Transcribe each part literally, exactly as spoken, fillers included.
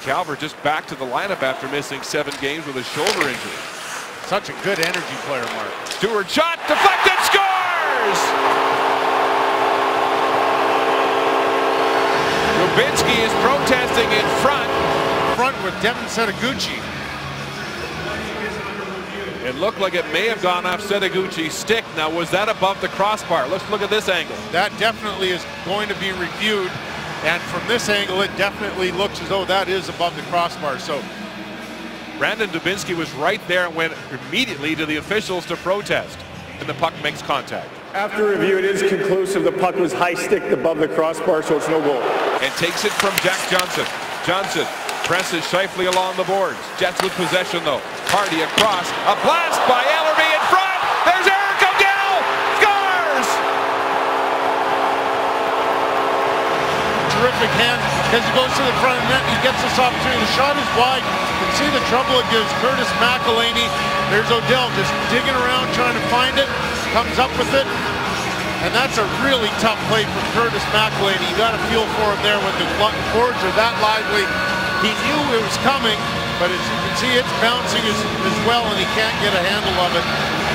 Calvert just back to the lineup after missing seven games with a shoulder injury. Such a good energy player, Mark. Stewart shot, deflected, scores! Dubinsky is protesting in front. Front with Devin Setoguchi. It looked like it may have gone off Setoguchi's stick. Now, was that above the crossbar? Let's look at this angle. That definitely is going to be reviewed. And from this angle, it definitely looks as though that is above the crossbar. So Brandon Dubinsky was right there and went immediately to the officials to protest. And the puck makes contact. After review, it is conclusive. The puck was high sticked above the crossbar, so it's no goal. And takes it from Jack Johnson. Johnson presses Scheifele along the boards. Jets with possession, though. Hardy across. A blast by Ellerby in front. There's Eric O'Dell. Scores! Terrific hand as he goes to the front of the net. He gets this opportunity. The shot is wide. You can see the trouble it gives Curtis McElhaney. There's O'Dell just digging around trying to find it. Comes up with it. And that's a really tough play from Curtis McElhaney. You got to feel for him there when the boards are that lively. He knew it was coming, but as you can see, it's bouncing as, as well, and he can't get a handle of it.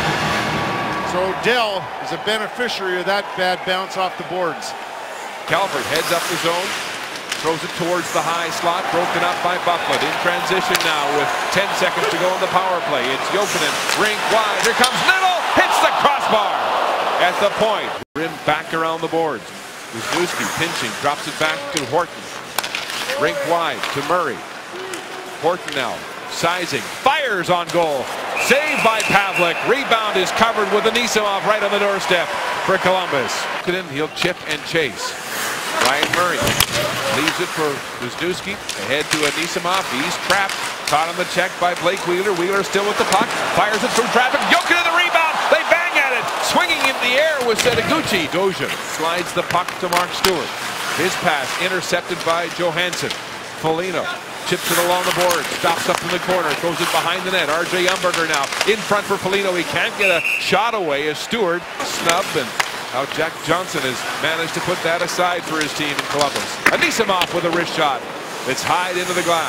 So O'Dell is a beneficiary of that bad bounce off the boards. Calvert heads up the zone, throws it towards the high slot, broken up by Buffett. In transition now with ten seconds to go in the power play. It's Jokinen, rink wide. Here comes Little, hits the crossbar at the point. Rim back around the boards. Wisniewski pinching, drops it back to Horton. Rink wide to Murray. Horton now sizing, fires on goal. Saved by Pavlik. Rebound is covered with Anisimov right on the doorstep for Columbus. He'll chip and chase. Ryan Murray leaves it for Wisniewski. Ahead to Anisimov. He's trapped. Caught on the check by Blake Wheeler. Wheeler still with the puck. Fires it through traffic. Jokinen the rebound. They bang at it. Swinging in the air with Setoguchi. Goshen slides the puck to Mark Stewart. His pass intercepted by Johansson. Foligno chips it along the board. Stops up in the corner. Throws it behind the net. R J Umberger now in front for Foligno. He can't get a shot away as Stewart snubbed, and now Jack Johnson has managed to put that aside for his team in Columbus. Anisimov with a wrist shot. It's high into the glass.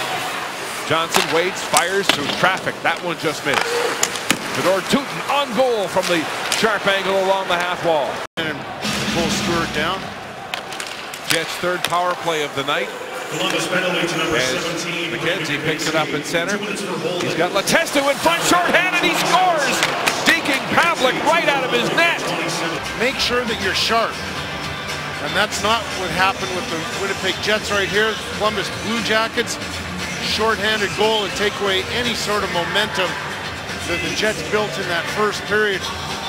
Johnson waits, fires through traffic. That one just missed. Fedor Tyutin on goal from the sharp angle along the half wall. And pull Stewart down. Jets' third power play of the night. Columbus penalty to number As seventeen. McKenzie picks it up in center. He's got Letestu in front, shorthanded, he scores! Deking Pavlik right out of his net. Make sure that you're sharp. And that's not what happened with the Winnipeg Jets right here. Columbus Blue Jackets, shorthanded goal and take away any sort of momentum that the Jets built in that first period.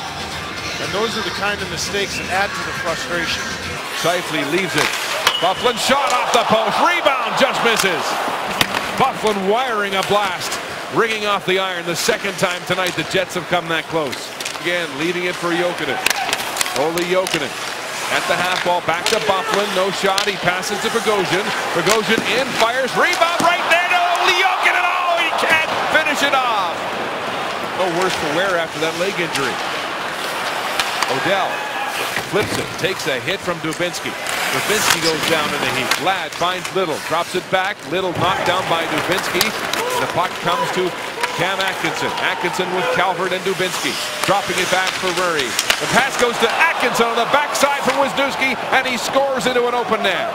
And those are the kind of mistakes that add to the frustration. Scheifele leaves it. Byfuglien shot off the post. Rebound just misses. Byfuglien wiring a blast. Ringing off the iron the second time tonight the Jets have come that close. Again, leaving it for Jokinen. Olli Jokinen at the half wall. Back to Byfuglien. No shot. He passes to Bogosian. Bogosian in. Fires. Rebound right there to Olli Jokinen. Oh, he can't finish it off. No worse for wear after that leg injury. O'Dell flips it, takes a hit from Dubinsky. Dubinsky goes down in the heat. Ladd finds Little, drops it back. Little knocked down by Dubinsky. The puck comes to Cam Atkinson. Atkinson with Calvert and Dubinsky. Dropping it back for Murray. The pass goes to Atkinson on the backside from Wisniewski, and he scores into an open net.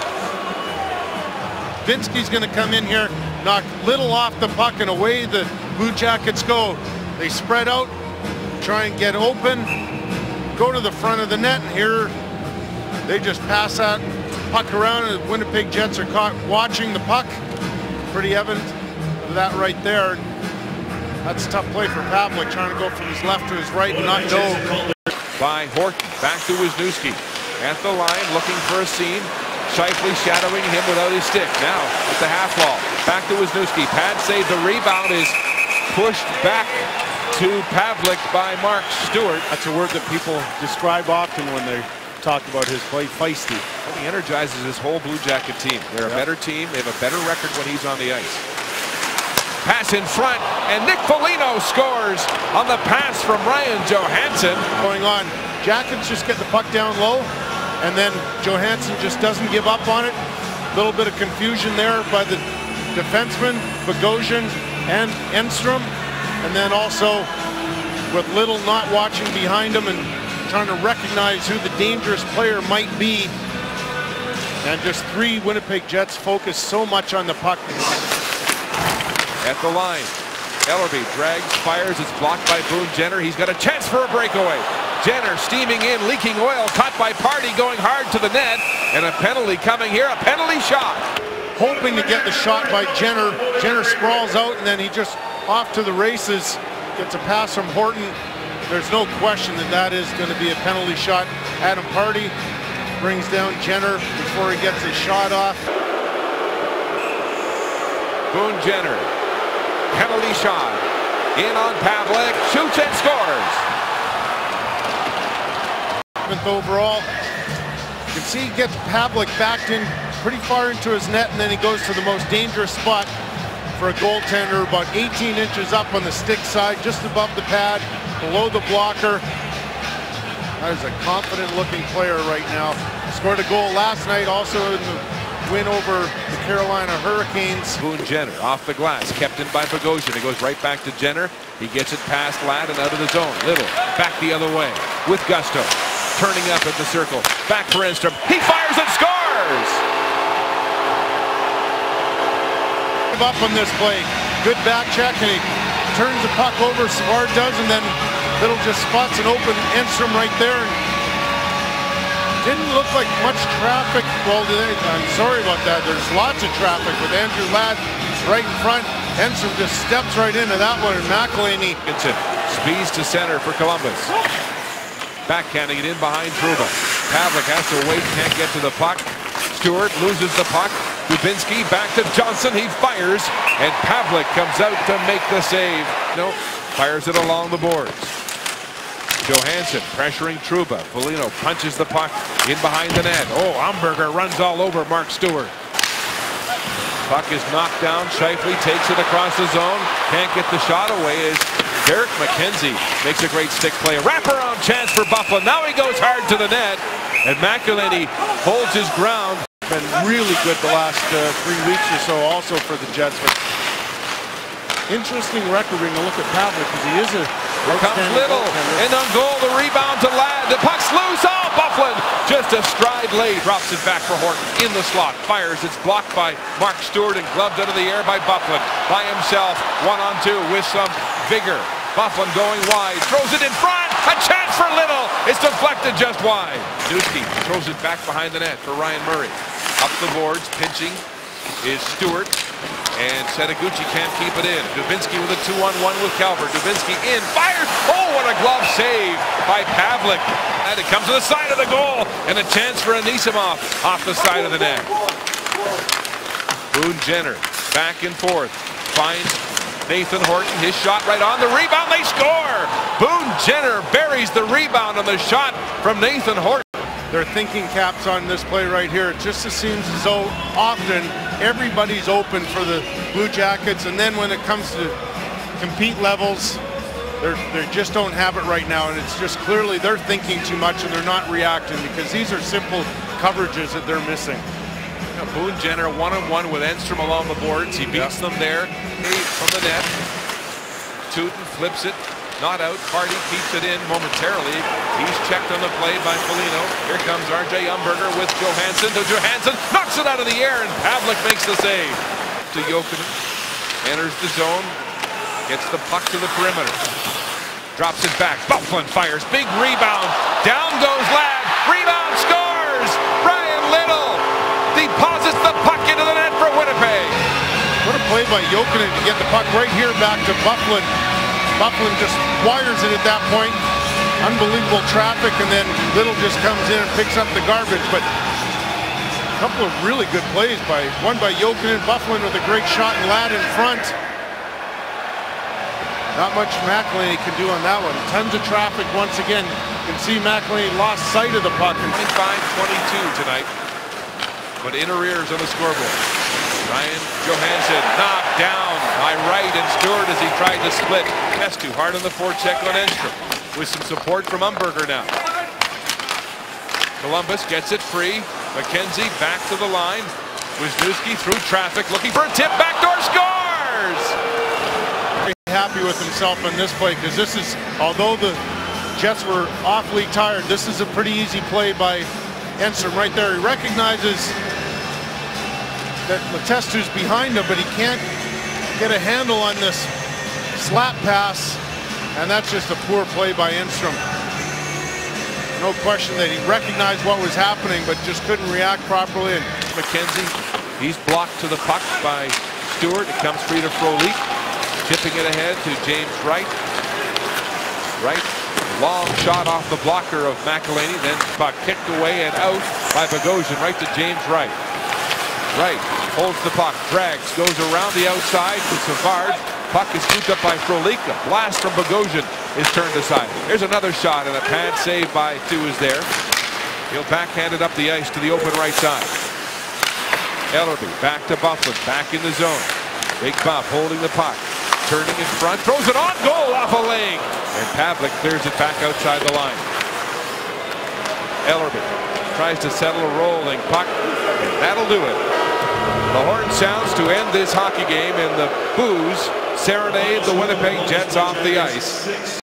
Dubinsky's going to come in here, knock Little off the puck, and away the Blue Jackets go. They spread out, try and get open, go to the front of the net, and here they just pass that puck around, and the Winnipeg Jets are caught watching the puck. Pretty evident of that right there. That's a tough play for Pavlik, trying to go from his left to his right and not go. By Horton, back to Wisniewski. At the line, looking for a seam. Scheifele shadowing him without his stick. Now at the half wall, back to Wisniewski. Pad save, the rebound is pushed back to Pavlik by Mark Stewart. That's a word that people describe often when they talk about his play, feisty. Well, he energizes his whole Blue Jacket team. They're a yep. better team. They have a better record when he's on the ice. Pass in front, and Nick Foligno scores on the pass from Ryan Johansson. Going on, Jackets just get the puck down low, and then Johansson just doesn't give up on it. little bit of confusion there by the defenseman, Bogosian and Enstrom. And then also with Little not watching behind him and trying to recognize who the dangerous player might be. And just three Winnipeg Jets focus so much on the puck. At the line, Ellerby drags, fires, it's blocked by Boone Jenner. He's got a chance for a breakaway. Jenner steaming in, leaking oil, caught by Party, going hard to the net, and a penalty coming here, a penalty shot. Hoping to get the shot by Jenner. Jenner sprawls out, and then he just off to the races, gets a pass from Horton. There's no question that that is going to be a penalty shot. Adam Party brings down Jenner before he gets his shot off. Boone Jenner, penalty shot, in on Pavlik, shoots and scores. Overall, you can see he gets Pavlik backed in pretty far into his net, and then he goes to the most dangerous spot for a goaltender, about eighteen inches up on the stick side, just above the pad, below the blocker. That is a confident looking player right now. Scored a goal last night also in the win over the Carolina Hurricanes. Boone Jenner off the glass, kept in by Bogosian. It goes right back to Jenner. He gets it past Ladd and out of the zone. Little back the other way with gusto. Turning up at the circle. Back for Enstrom. He fires and scores! Up on this play. Good back check, and he turns the puck over. Savard does, and then Little just spots an open Enstrom right there. And didn't look like much traffic. Well, I'm sorry about that. There's lots of traffic with Andrew Ladd right in front. Enstrom just steps right into that one, and McElhinney. Speeds to center for Columbus. Backhanding it in behind Trouba. Pavlik has to wait, can't get to the puck. Stewart loses the puck. Dubinsky back to Johnson. He fires, and Pavlik comes out to make the save. No, fires it along the boards. Johansson pressuring Trouba. Foligno punches the puck in behind the net. Oh, Umberger runs all over Mark Stewart. Puck is knocked down. Scheifele takes it across the zone. Can't get the shot away as Derek McKenzie makes a great stick play. Wraparound chance for Buffalo. Now he goes hard to the net. And McElhinney holds his ground. Been really good the last uh, three weeks or so also for the Jets. But interesting record when you look at Pavlik, because he is a Here comes Little, and on goal, the rebound to Ladd. The puck's loose. Oh, Bufflin just a stride late. Drops it back for Horton in the slot. Fires. It's blocked by Mark Stewart and gloved out of the air by Bufflin. By himself, one on two with some vigor. Bufflin going wide, throws it in front. A chance for Little. It's deflected just wide. Dusky throws it back behind the net for Ryan Murray. Up the boards, pinching is Stewart. And Setaguchi can't keep it in. Dubinsky with a two on one with Calvert. Dubinsky in, fires. Oh, what a glove save by Pavlik. And it comes to the side of the goal. And a chance for Anisimov off the side of the net. Boone Jenner back and forth. Finds Nathan Horton. His shot right on the rebound. They score. Boone Jenner buries the rebound on the shot from Nathan Horton. They're thinking caps on this play right here. It just seems as though often everybody's open for the Blue Jackets, and then when it comes to compete levels, they're, they just don't have it right now, and it's just clearly they're thinking too much and they're not reacting, because these are simple coverages that they're missing. Now, Boone Jenner one-on-one with Enstrom along the boards. He beats yep. them there from the net. Tootin flips it. Not out. Party keeps it in momentarily. He's checked on the play by Foligno. Here comes R J Umberger with Johansson. To Johansson. Knocks it out of the air, and Pavlik makes the save. To Jokinen. Enters the zone. Gets the puck to the perimeter. Drops it back. Bufflin fires. Big rebound. Down goes Ladd. Rebound scores. Brian Little deposits the puck into the net for Winnipeg. What a play by Jokinen to get the puck right here back to Bufflin. Bufflin just wires it at that point. Unbelievable traffic, and then Little just comes in and picks up the garbage. But a couple of really good plays by one by Jokinen. Bufflin with a great shot, and Ladd in front. Not much McElhinney can do on that one. Tons of traffic once again. You can see McElhinney lost sight of the puck. twenty-five twenty-two tonight, but in arrears on the scoreboard. Ryan Johansson knocked down by Wright and Stewart as he tried to split. That's too hard on the forecheck on Enstrom. With some support from Umberger now. Columbus gets it free. McKenzie back to the line. Wisniewski through traffic, looking for a tip, backdoor scores! Very happy with himself in this play, because this is, although the Jets were awfully tired, this is a pretty easy play by Enstrom right there. He recognizes that Letestu's behind him, but he can't get a handle on this slap pass, and that's just a poor play by Enstrom. No question that he recognized what was happening, but just couldn't react properly. And McKenzie, he's blocked to the puck by Stewart. It comes free to Frolik, tipping it ahead to James Wright. Wright, long shot off the blocker of McElhaney, then puck kicked away and out by Bogosian, right to James Wright. Wright holds the puck, drags, goes around the outside to Savard. Puck is scooped up by Frolik. A blast from Bogosian is turned aside. There's another shot, and a pad save by Stu is there. He'll backhand it up the ice to the open right side. Ellerby back to Bufflin, back in the zone. Big Buff holding the puck, turning in front, throws it on goal off a leg, and Pavlik clears it back outside the line. Ellerby tries to settle a rolling puck, and that'll do it. The horn sounds to end this hockey game, and the boos serenade the Winnipeg Jets off the ice.